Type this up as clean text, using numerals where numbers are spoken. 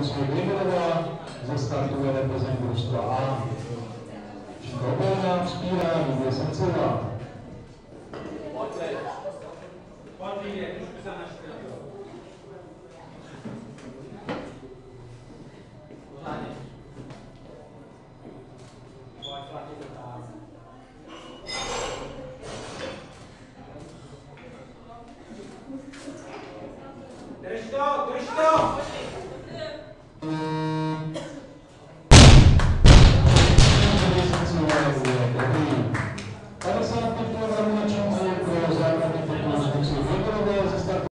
Lucie Grigorová, ze startu vede Plzeň družstva A. Škobolná vzpírá Líbě Srdcová.